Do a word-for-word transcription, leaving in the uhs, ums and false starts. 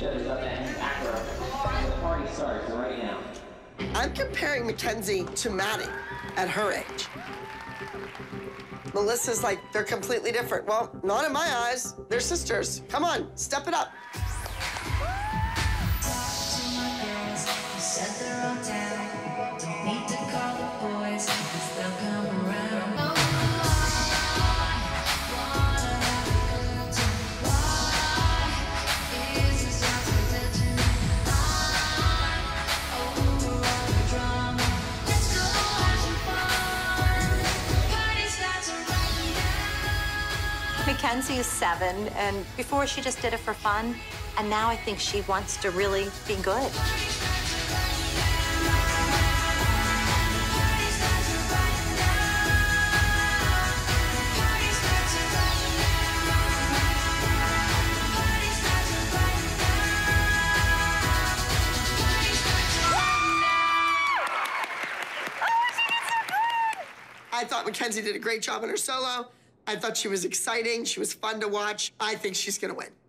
Joe's up next. Acro. The party starts right now. I'm comparing Mackenzie to Maddie at her age. Melissa's like, they're completely different. Well, not in my eyes. They're sisters. Come on, step it up. Mackenzie is seven, and before she just did it for fun, and now I think she wants to really be good. I thought Mackenzie did a great job on her solo. I thought she was exciting. She was fun to watch. I think she's gonna win.